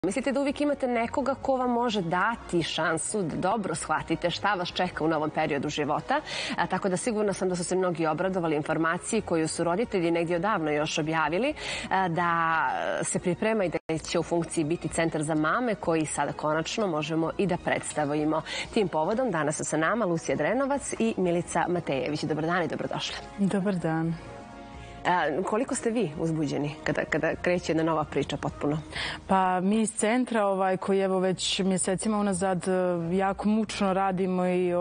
Mislite da uvijek imate nekoga ko vam može dati šansu da dobro shvatite šta vas čeka u novom periodu života, tako da sigurna sam da su se mnogi obradovali informaciji koju su roditelji negdje odavno još objavili, da se priprema i da će u funkciji biti centar za mame koji sada konačno možemo i da predstavimo. Tim povodom danas su sa nama Lucija Drenovac i Milica Matejević. Dobar dan i dobrodošli. Dobar dan. Koliko ste vi uzbuđeni kada kreće jedna nova priča potpuno? Pa mi iz centra koji evo već mjesecima unazad jako mučno radimo i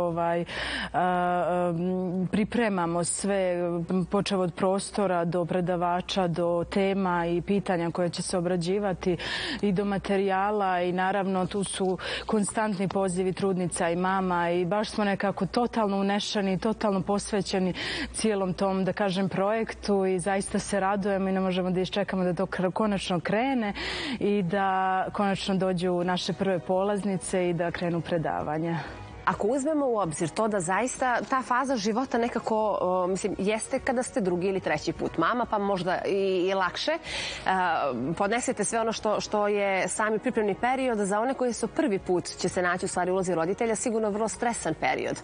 pripremamo sve, počev od prostora do predavača, do tema i pitanja koje će se obrađivati i do materijala i naravno tu su konstantni pozivi trudnica i mama i baš smo nekako totalno unešeni, totalno posvećeni cijelom tom, da kažem, projektu i zaista se radujemo i ne možemo da iščekamo da to konačno krene i da konačno dođu naše prve polaznice i da krenu predavanja. Ako uzmemo u obzir to da zaista ta faza života nekako, jeste kada ste drugi ili treći put mama, pa možda i lakše, podnesete sve ono što je sami pripremni period, za one koji su prvi put će se naći u stvari ulozi roditelja, sigurno vrlo stresan period.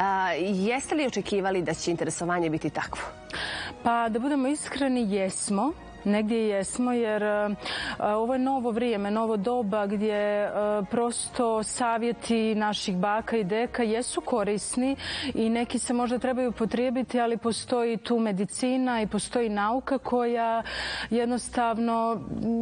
Jeste li očekivali da će interesovanje biti takvo? Pa da budemo iskreni, jesmo. Negdje jesmo jer ovo je novo vrijeme, novo doba gdje prosto savjeti naših baka i deka jesu korisni i neki se možda trebaju upotrijebiti, ali postoji tu medicina i postoji nauka koja jednostavno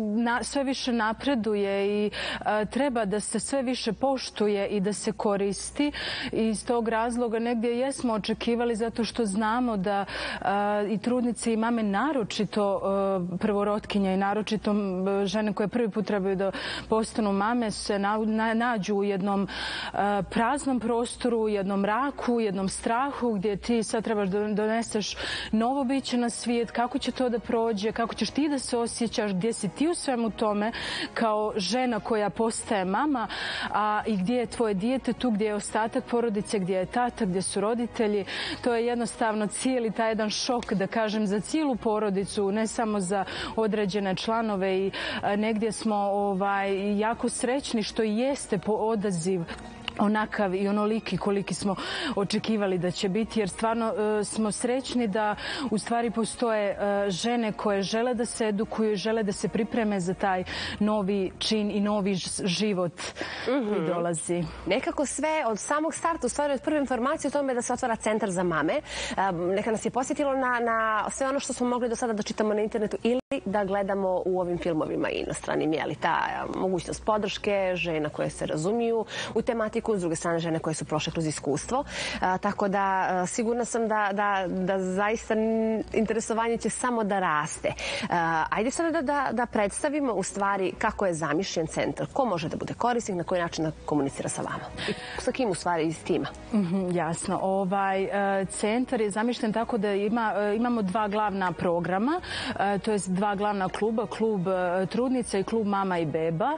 sve više napreduje i treba da se sve više poštuje i da se koristi. I iz tog razloga negdje jesmo očekivali zato što znamo da i trudnice i mame naročito prvorotkinja i naročito žene koje prvi put trebaju da postanu mame se nađu u jednom praznom prostoru, u jednom mraku, u jednom strahu gdje ti sad trebaš da doneseš novo biće na svijet, kako će to da prođe, kako ćeš ti da se osjećaš, gdje si ti u svemu tome kao žena koja postaje mama, a i gdje je tvoje dijete, tu gdje je ostatak porodice, gdje je tata, gdje su roditelji. To je jednostavno cijeli taj jedan šok, da kažem, za cijelu porodicu, ne samo za određene članove i negdje smo jako srećni što i jeste po odaziv onakav i onoliki koliki smo očekivali da će biti, jer stvarno smo srećni da u stvari postoje žene koje žele da se edukuju, žele da se pripreme za taj novi čin i novi život koji dolazi. Nekako sve od samog starta, u stvari od prve informacije o tome da se otvara centar za mame, neka nas je posjetilo na sve ono što smo mogli do sada da čitamo na internetu ili da gledamo u ovim filmovima inostranim, je li ta mogućnost podrške, žena koje se razumiju u tematiku, s druge strane žene koje su prošle kroz iskustvo. Tako da sigurna sam da zaista interesovanje će samo da raste. Ajde sada da predstavimo u stvari kako je zamišljen centar, ko može da bude korisnik, na koji način da komunicira sa vama i sa kim u stvari iz tima. Jasno. Centar je zamišljen tako da imamo dva glavna programa, to je dva glavna kluba, klub trudnica i klub mama i beba.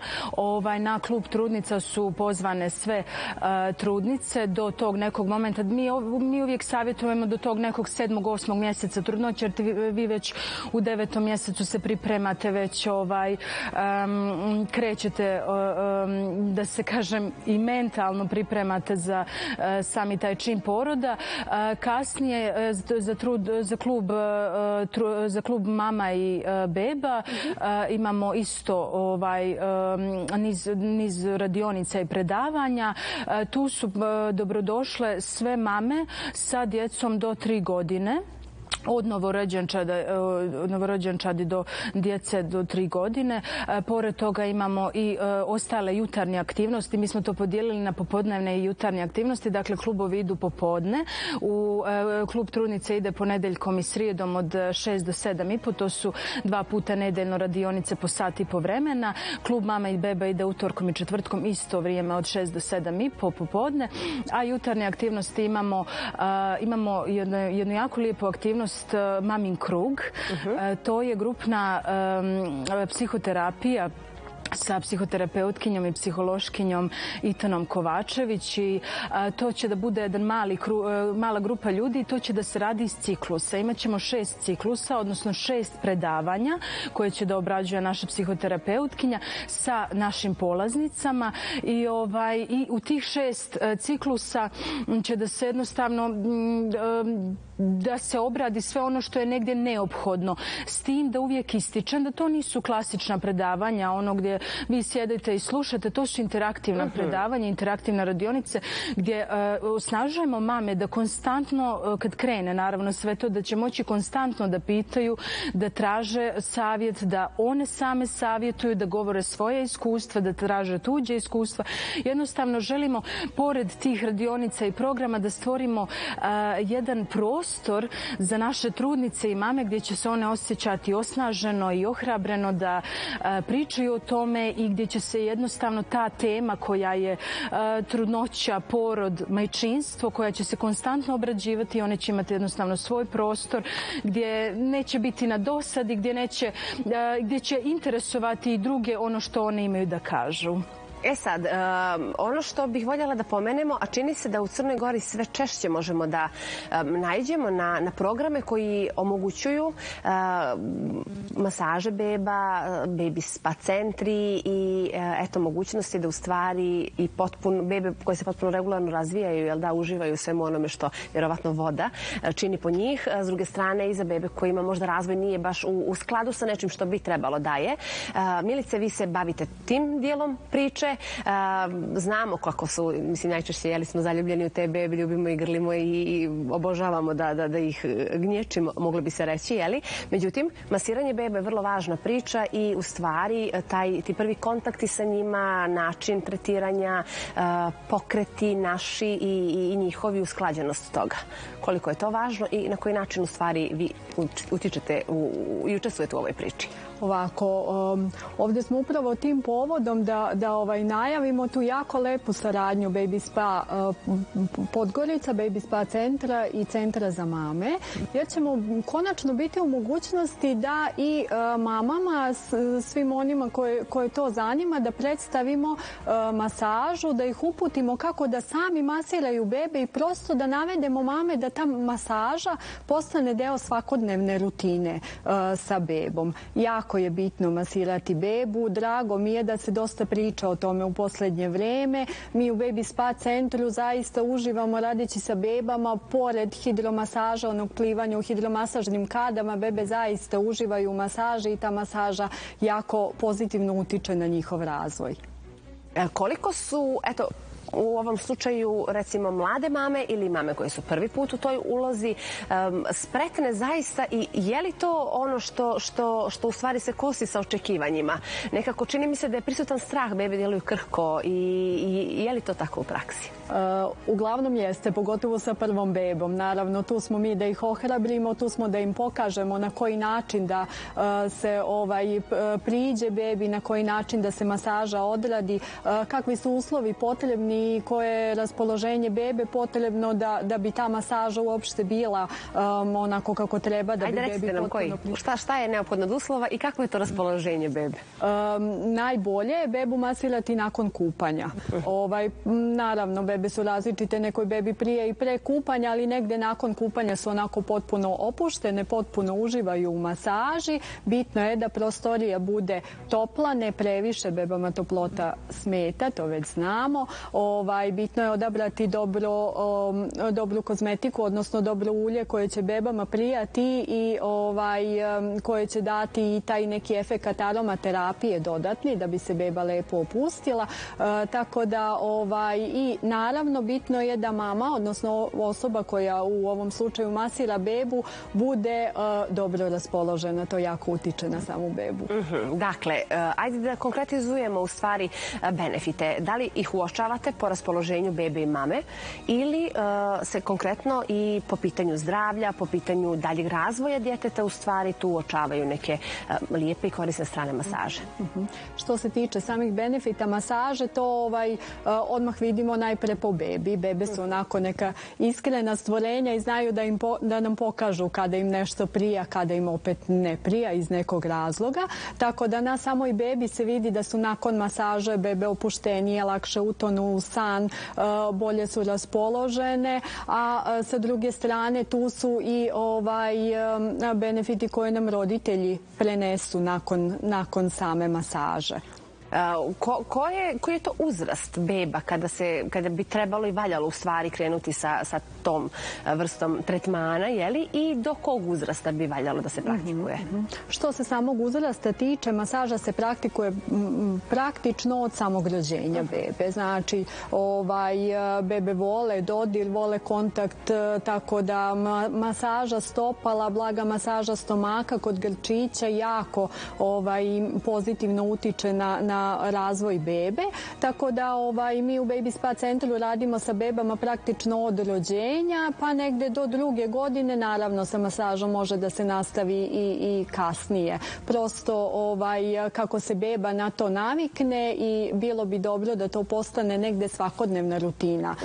Na klub trudnica su pozvane sve trudnice do tog nekog momenta. Mi uvijek savjetujemo do tog nekog 7. 8. mjeseca trudnoće, jer vi već u 9. mjesecu se pripremate, već krećete da se kažem i mentalno pripremate za sami taj čin poroda. Kasnije za klub mama i beba imamo isto niz radionica i predavanja. Tu su dobrodošle sve mame sa djecom do 3 godine. Od novorođenčadi do djece do 3 godine. Pored toga imamo i ostale jutarnje aktivnosti. Mi smo to podijelili na popodnevne i jutarnje aktivnosti. Dakle, klubovi idu popodne. Klub trudnice ide ponedeljkom i srijedom od 6 do 7,5. To su 2 puta nedeljno radionice po sat i po vremena. Klub mama i beba ide utorkom i četvrtkom isto vrijeme od 6 do 7,5 popodne. A jutarnje aktivnosti imamo jednu jako lijepu aktivnost, Mamin krug. To je grupna psihoterapija sa psihoterapeutkinjom i psihološkinjom Itanom Kovačević i to će da bude jedan mala grupa ljudi i to će da se radi iz ciklusa. Imaćemo 6 ciklusa, odnosno 6 predavanja koje će da obrađuje naša psihoterapeutkinja sa našim polaznicama i u tih 6 ciklusa će da se jednostavno da se obradi sve ono što je negdje neophodno. S tim da uvijek ističem da to nisu klasična predavanja, ono gdje vi sjedite i slušate, to su interaktivna predavanja, interaktivne radionice gdje osnažujemo mame da konstantno, kad krene naravno sve to, da će moći konstantno da pitaju, da traže savjet, da one same savjetuju, da govore svoje iskustva, da traže tuđe iskustva. Jednostavno želimo, pored tih radionica i programa, da stvorimo jedan prostor za naše trudnice i mame gdje će se one osjećati osnaženo i ohrabreno da pričaju o tome i gdje će se jednostavno ta tema koja je trudnoća, porod, majčinstvo, koja će se konstantno obrađivati, one će imati jednostavno svoj prostor gdje neće biti na dosadi, gdje će interesovati i druge ono što one imaju da kažu. E sad, ono što bih voljela da pomenemo, a čini se da u Crnoj Gori sve češće možemo da naiđemo na programe koji omogućuju masaže beba, baby spa centri i eto mogućnosti da u stvari i bebe koje se potpuno regularno razvijaju, jel da, uživaju svemu onome što vjerovatno voda čini po njih. S druge strane i za bebe kojima možda razvoj nije baš u skladu sa nečim što bi trebalo da je. Milice, vi se bavite tim dijelom priče. Znamo kako su, mislim, najčešće jeli smo zaljubljeni u te bebe, ljubimo i grlimo i obožavamo da ih gnječimo, moglo bi se reći, jeli? Međutim, masiranje bebe je vrlo važna priča i u stvari ti prvi kontakti sa njima, način tretiranja, pokreti naši i njihovi, usklađenost toga. Koliko je to važno i na koji način u stvari vi utičete i učestvujete u ovoj priči? Ovako, ovdje smo upravo tim povodom da najavimo tu jako lepu saradnju Baby Spa Podgorica, Baby Spa centra i centra za mame, jer ćemo konačno biti u mogućnosti da i mamama, svim onima koje to zanima, da predstavimo masažu, da ih uputimo kako da sami masiraju bebe i prosto da navedemo mame da ta masaža postane deo svakodnevne rutine sa bebom. Jako je bitno masirati bebu. Drago mi je da se dosta priča o tome u posljednje vreme. Mi u Baby Spa centru zaista uživamo radeći sa bebama. Pored hidromasaža, onog plivanja u hidromasažnim kadama, bebe zaista uživaju u masaži i ta masaža jako pozitivno utiče na njihov razvoj. Koliko su, eto, u ovom slučaju, recimo, mlade mame ili mame koje su prvi put u toj ulozi, spretne zaista i je li to ono što u stvari se kosi sa očekivanjima? Nekako čini mi se da je prisutan strah, bebe djeluju krhko i je li to tako u praksi? Uglavnom jeste, pogotovo sa prvom bebom. Naravno, tu smo mi da ih ohrabrimo, tu smo da im pokažemo na koji način da se priđe bebi, na koji način da se masaža odradi, kakvi su uslovi potrebni i koje je raspoloženje bebe potrebno da bi ta masaža uopšte bila onako kako treba. Ajde, recite nam koji. Šta je neophodno od uslova i kako je to raspoloženje bebe? Najbolje je bebu masirati nakon kupanja. Naravno, bebe su različite, nekoj bebi prije i pre kupanja, ali negde nakon kupanja su onako potpuno opuštene, potpuno uživaju u masaži. Bitno je da prostorija bude topla, ne previše, bebama toplota smeta, to već znamo. Bitno je odabrati dobru kozmetiku, odnosno dobro ulje koje će bebama prijati i koje će dati i taj neki efekat aromaterapije dodatni da bi se beba lepo opustila. Tako da i naravno bitno je da mama, odnosno osoba koja u ovom slučaju masira bebu, bude dobro raspoložena. To jako utiče na samu bebu. Dakle, ajde da konkretizujemo u stvari benefite. Da li ih uočavate po raspoloženju bebe i mame ili se konkretno i po pitanju zdravlja, po pitanju daljeg razvoja djeteta u stvari tu uočavaju neke lijepe i korisne strane masaže? Što se tiče samih benefita masaže, to odmah vidimo najpre po bebi. Bebe su onako neka iskrena stvorenja i znaju da nam pokažu kada im nešto prija, kada im opet ne prija iz nekog razloga. Tako da na samoj bebi se vidi da su nakon masaže bebe opuštenije, lakše utonu u san, bolje su raspoložene, a sa druge strane tu su i benefiti koje nam roditelji prenesu nakon same masaže. Koji je to uzrast beba kada bi trebalo i valjalo u stvari krenuti sa tom vrstom tretmana, i do kog uzrasta bi valjalo da se praktikuje? Što se samog uzrasta tiče, masaža se praktikuje praktično od samog rođenja bebe. Znači, bebe vole dodir, vole kontakt, tako da masaža stopala, blaga masaža stomaka kod grčića jako pozitivno utiče na razvoj bebe, tako da mi u Baby Spa centru radimo sa bebama praktično od rođenja, pa negde do 2. godine, naravno sa masažom može da se nastavi i kasnije. Prosto kako se beba na to navikne i bilo bi dobro da to postane negde svakodnevna rutina.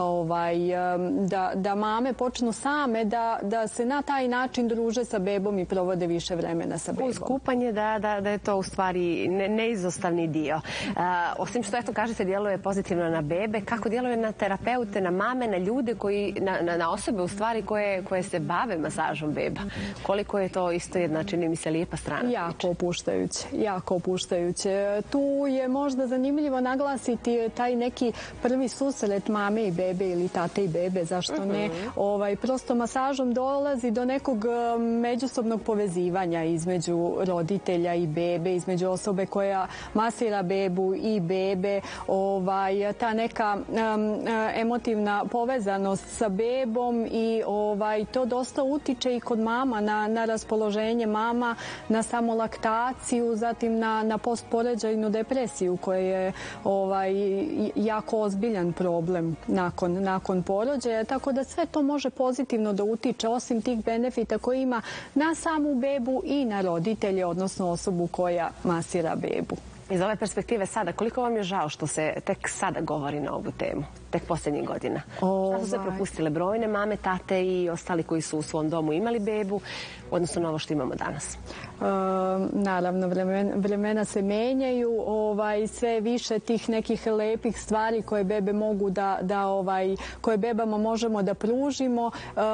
Da mame počnu same da se na taj način druže sa bebom i provode više vremena sa bebom. Uz kupanje da je to u stvari neizostavni dio. Osim što, eto, kažete, djeluje pozitivno na bebe, kako djeluje na terapeute, na mame, na ljude, na osobe u stvari koje se bave masažom beba? Koliko je to isto jedna, čini mi se, lijepa strana? Jako opuštajuće. Tu je možda zanimljivo naglasiti taj neki prvi susret mame i bebe ili tate i bebe, zašto ne? Prosto masažom dolazi do nekog međusobnog povezivanja između roditelja i bebe, između osobe koja masira bebu i bebe, ta neka emotivna povezanost sa bebom i to dosta utiče i kod mama na raspoloženje mama, na samu laktaciju, zatim na postporođajnu depresiju koja je jako ozbiljan problem nakon porođaja, tako da sve to može pozitivno da utiče osim tih benefita koje ima na samu bebu i na roditelje, odnosno osobu koja masira bebu. Iz ove perspektive sada, koliko vam je žao što se tek sada govori na ovu temu? Tek posljednjih godina. Šta su se propustile brojne mame, tate i ostali koji su u svom domu imali bebu, odnosno na ovo što imamo danas? Naravno, vremena se menjaju, sve više tih nekih lepih stvari koje bebe mogu koje bebama možemo da pružimo.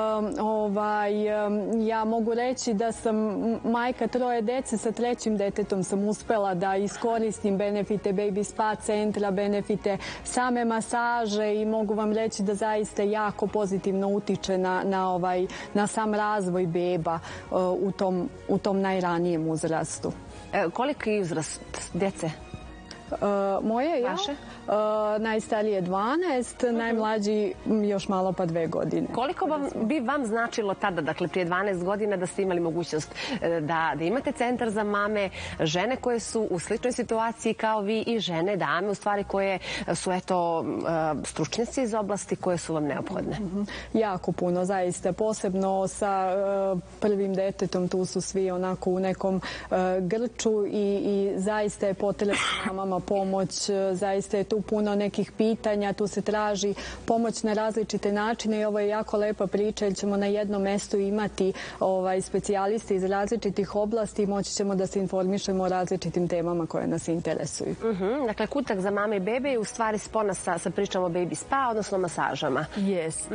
Ja mogu reći da sam majka 3 dece, sa 3. detetom sam uspela da iskoristim benefite Baby Spa centra, benefite same masaže i mogu vam reći da zaista jako pozitivno utiče na sam razvoj beba u tom najranijem uzrastu. Koliki je uzrast djece? Moje, vaše? Najstarije 12, najmlađi još malo pa 2 godine. Koliko bi vam značilo tada, dakle prije 12 godina, da ste imali mogućnost da imate centar za mame, žene koje su u sličnoj situaciji kao vi i žene, dame u stvari koje su stručnjaci iz oblasti koje su vam neophodne? Jako puno, zaista. Posebno sa prvim detetom tu su svi onako u nekom grču i zaista je potrebna mamama pomoć, zaista je tu puno nekih pitanja, tu se traži pomoć na različite načine i ovo je jako lepa priča jer ćemo na jednom mestu imati specijaliste iz različitih oblasti i moći ćemo da se informišemo o različitim temama koje nas interesuju. Dakle, kutak za mame i bebe je u stvari spona sa pričom o Baby Spa, odnosno masažama. Jeste.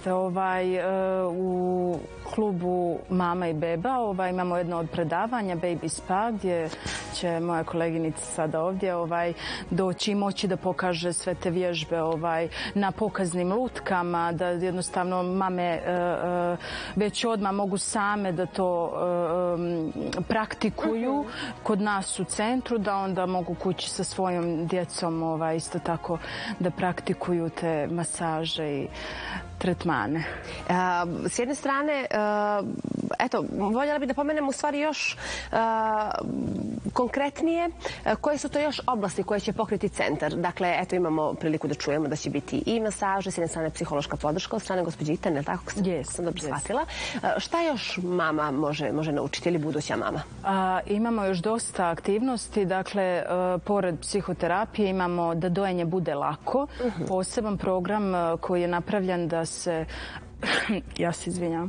U klubu Mama i beba imamo jedno od predavanja Baby Spa gdje će moja koleginica sada ovdje doći i moći da pokaže sve te vježbe na pokaznim lutkama, da jednostavno mame već odmah mogu same da to praktikuju kod nas u centru, da onda mogu kući sa svojom djecom isto tako da praktikuju te masaže i tretmane. S jedne strane, Eto, voljela bih da pomenem u stvari još konkretnije koje su to još oblasti koje će pokriti centar. Dakle, eto, imamo priliku da čujemo da će biti i masaže, s jedne strane psihološka podrška od strane gospođe Itane, tako sam dobro shvatila. Šta još mama može naučiti ili buduća mama? Imamo još dosta aktivnosti. Dakle, pored psihoterapije imamo da dojenje bude lako. Poseban program koji je napravljen da se... Ja se izvinjam.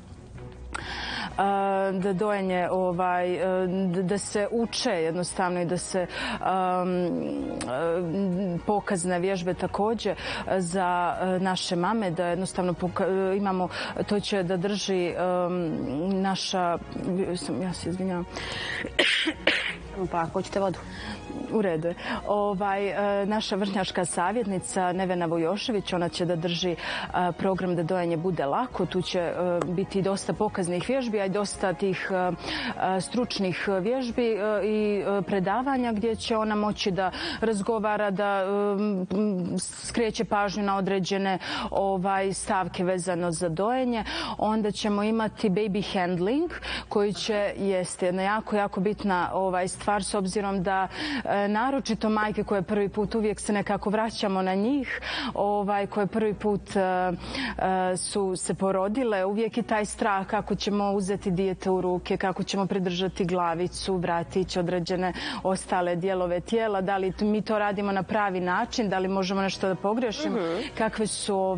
Da dojenje, da se uče jednostavno i da se pokazne vježbe također za naše mame, da jednostavno imamo, to će da drži naša, ja se izvinjavam. Pa ako hoćete vodu. U redu je. Naša vršnjačka savjetnica Nevena Vojošević, ona će da drži program da dojenje bude lako. Tu će biti dosta pokaznih vježbi, a i dosta tih stručnih vježbi i predavanja gdje će ona moći da razgovara, da skreće pažnju na određene stavke vezano za dojenje. Onda ćemo imati baby handling koji će jeste jedna jako bitna stvar s obzirom da naročito majke koje prvi put uvijek se nekako vraćamo na njih, koje prvi put su se porodile, uvijek je taj strah kako ćemo uzeti dijete u ruke, kako ćemo pridržati glavicu, vratić, određene ostale dijelove tijela, da li mi to radimo na pravi način, da li možemo nešto da pogrešimo, kakve su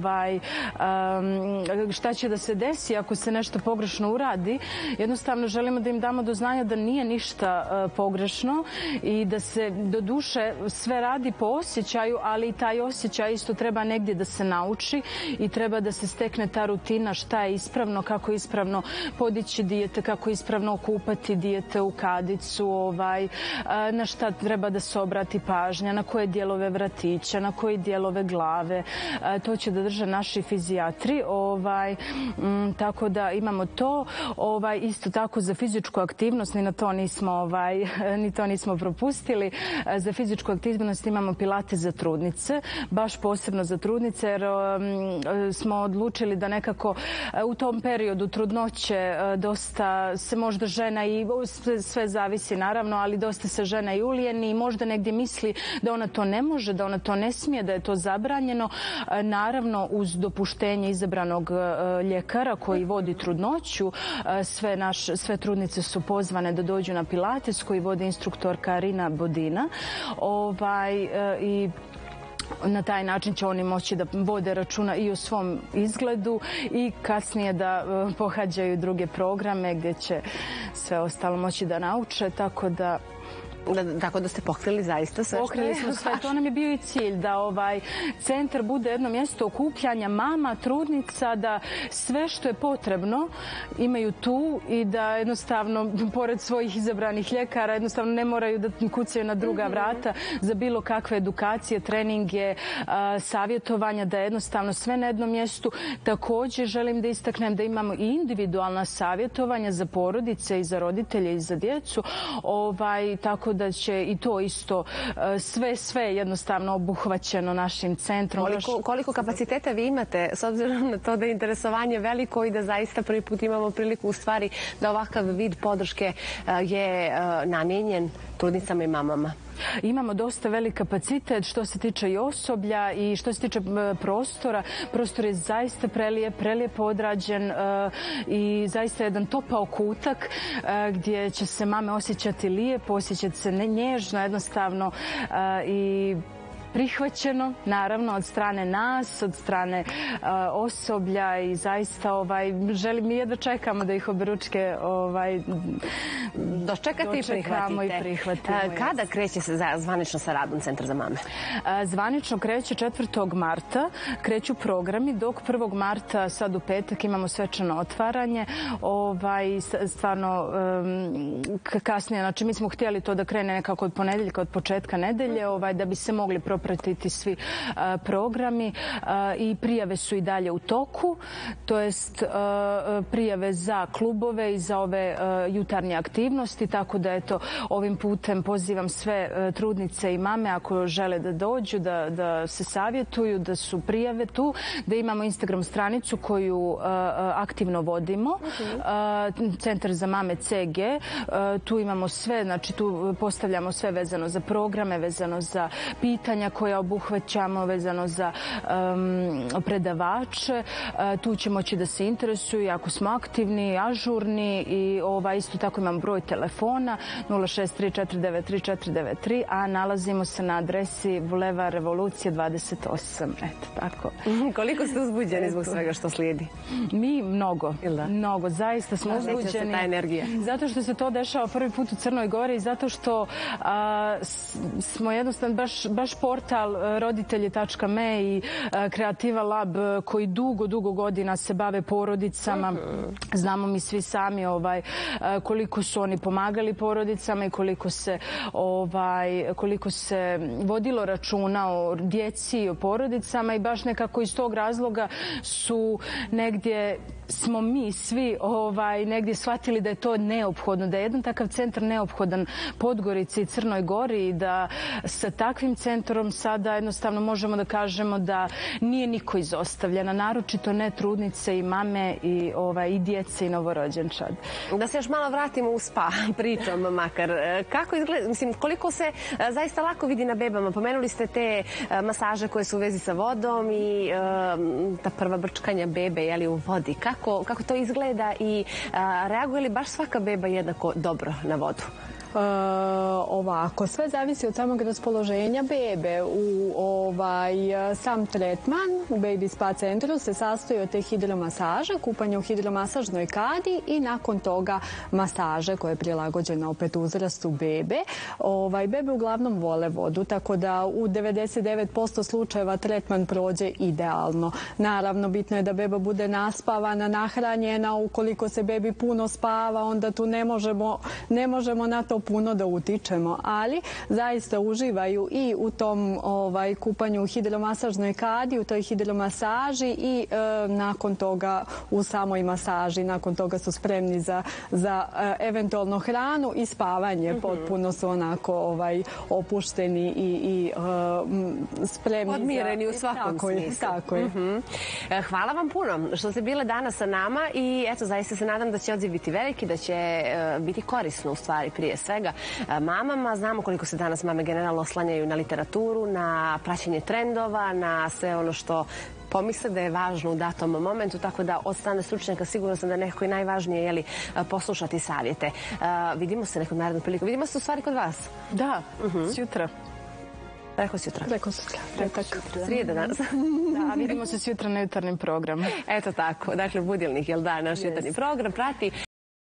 šta će da se desi ako se nešto pogrešno uradi. Jednostavno želimo da im damo do znanja da nije ništa pogrešno i da se do duše sve radi po osjećaju, ali i taj osjećaj isto treba negdje da se nauči i treba da se stekne ta rutina šta je ispravno, kako ispravno podići dijete, kako ispravno okupati dijete u kadicu, na šta treba da se obrati pažnja, na koje dijelove vratića, na koje dijelove glave. To će da drže naši fizijatri. Tako da imamo to. Isto tako za fizičku aktivnost, ni to nismo propustili. Za fizičku aktivnost imamo pilate za trudnice, baš posebno za trudnice, jer smo odlučili da nekako u tom periodu trudnoće dosta se možda žena i sve zavisi naravno, ali dosta se žena i ulijeni i možda negdje misli da ona to ne može, da ona to ne smije, da je to zabranjeno. Naravno uz dopuštenje izabranog ljekara koji vodi trudnoću, sve trudnice su pozvane da dođu na pilates koji vodi instruktorka Arina Bodina. I na taj način će oni moći da vode računa i o svom izgledu i kasnije da pohađaju druge programe gdje će sve ostalo moći da nauče, tako da... Tako da ste pokrili zaista sve. Pokrili smo sve. To nam je bio i cilj, da centar bude jedno mjesto okupljanja mama, trudnica, da sve što je potrebno imaju tu i da jednostavno, pored svojih izabranih ljekara, jednostavno ne moraju da kucaju na druga vrata za bilo kakve edukacije, treninge, savjetovanja, da je jednostavno sve na jednom mjestu. Također želim da istaknem da imamo i individualna savjetovanja za porodice i za roditelje i za djecu. Tako da će i to isto sve jednostavno obuhvaćeno našim centrom. Koliko kapaciteta vi imate, s obzirom na to da je interesovanje veliko i da zaista prvi put imamo priliku u stvari da ovakav vid podrške je namijenjen trudnicama i mamama? Imamo dosta velik kapacitet što se tiče i osoblja i što se tiče prostora. Prostor je zaista prelijepo odrađen i zaista jedan topao kutak gdje će se mame osjećati lijepo, osjećati se nježno, jednostavno i prihvaćeno, naravno, od strane nas, od strane osoblja i zaista želim i jedno čekamo da ih obručke dočekate i prihvatite. Kada kreće se zvanično sa radom Centar za mame? Zvanično kreće 4. marta, kreću programi, dok 1. marta sad u petak imamo svečano otvaranje. Stvarno kasnije, znači mi smo htjeli to da krene nekako od ponedjeljka, od početka nedelje, da bi se mogli propisati popratiti svi programi i prijave su i dalje u toku, to jest prijave za klubove i za ove jutarnje aktivnosti, tako da eto ovim putem pozivam sve trudnice i mame ako žele da dođu, da se savjetuju, da su prijave tu, da imamo Instagram stranicu koju aktivno vodimo, Centar za mame CG, tu imamo sve, znači tu postavljamo sve vezano za programe, vezano za pitanja koja obuhvaćamo, vezano za predavače, tu će moći da se interesuju ako smo aktivni, ažurni i isto tako imam broj telefona 063-493-493, a nalazimo se na adresi Bulevar Revolucije 28. Eto, tako. Koliko ste uzbuđeni zbog svega što slijedi? Mi mnogo, mnogo. Zaista smo uzbuđeni. Neće se ta energija. Zato što se to dešava prvi put u Crnoj Gori i zato što smo jednostavno baš portal roditelji.me i Kreativa Lab koji dugo godina se bave porodicama. Znamo mi svi sami koliko su oni pomagali porodicama i koliko se vodilo računa o djeci i o porodicama i baš nekako iz tog razloga smo mi svi negdje shvatili da je to neophodno, da je jedan takav centar neophodan Podgorici i Crnoj Gori i da sa takvim centrom sada jednostavno možemo da kažemo da nije niko izostavljena, naročito ne trudnice i mame i djece i novorođenčad. Da se još malo vratimo u spa pričom makar. Kako izgleda, mislim, koliko se zaista lako vidi na bebama? Pomenuli ste te masaže koje su u vezi sa vodom i ta prva brčkanja bebe u vodi. Kako to izgleda i reaguje li baš svaka beba jednako dobro na vodu? Ovako, sve zavisi od samog raspoloženja bebe. Sam tretman u Baby Spa centru se sastoji od te hidromasaže, kupanje u hidromasažnoj kadi i nakon toga masaže koja je prilagođena opet uzrastu bebe. Bebe uglavnom vole vodu, tako da u 99% slučajeva tretman prođe idealno. Naravno, bitno je da beba bude naspavana, nahranjena. Ukoliko se bebi puno spava, onda tu ne možemo na to puno da utičemo, ali zaista uživaju i u tom kupanju u hidromasažnoj kadi, u toj hidromasaži i nakon toga u samoj masaži. Nakon toga su spremni za eventualno hranu i spavanje. Potpuno su onako opušteni i spremni. Odmireni u svakom smislu. Tako je. Hvala vam puno što ste bile danas sa nama i eto, zaista se nadam da će odziv biti veliki, da će biti korisno u stvari prije svega mamama. Znamo koliko se danas mame generalno oslanjaju na literaturu, na praćenje trendova, na sve ono što pomisle da je važno u datom momentu, tako da od strane stručnjaka sigurno sam da je nekako i najvažnije poslušati savjete. Vidimo se nekom narednom priliku. Vidimo se u stvari kod vas. Da, sjutra. Preko sutra. Srijeda danas. Da, vidimo se sutra na jutarnjem programu. Eto tako. Dakle, Budilnik, naš jutarnji program prati